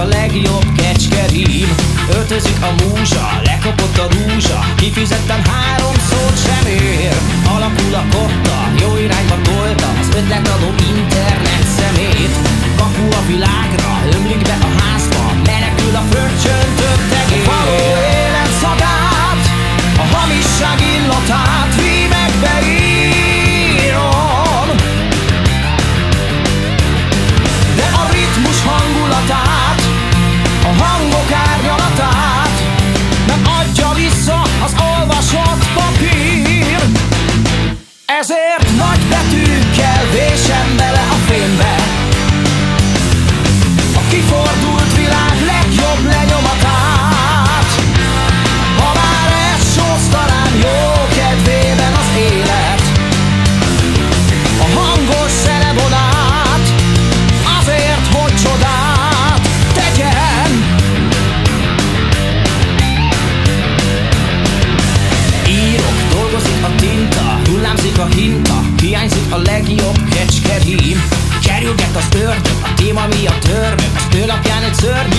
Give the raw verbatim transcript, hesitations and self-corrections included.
legjobb kecskerím. Öltözik a múzsa, lekopott a rúzsa, kifizettem három szót sem ér. Alakul a kotta, jó irányba tolta az ötletadó internet szemét. Kapu a világra, ömlik be a házba, menekül a fröccsöntött tegér. A való élet szagát, a hamisság illatát rímekbe írom, de a ritmus hangulatát, a hangok árnyalatát nem adja vissza az olvasott papír. Ezért nagy betűkkel vésem bele a fénybe a kifordult világ legjobb lenyomatát. Ha már ez sóztanám jó kedvében az élet, a hangos szelebonát, azért, hogy csodát tegyen. Írok, dolgozik a tinta, hullámzik a hinta, hiányzik a legjobb kecskerím. Kerülget az ördög, a téma miatt örvög, az ő lapján egy szörny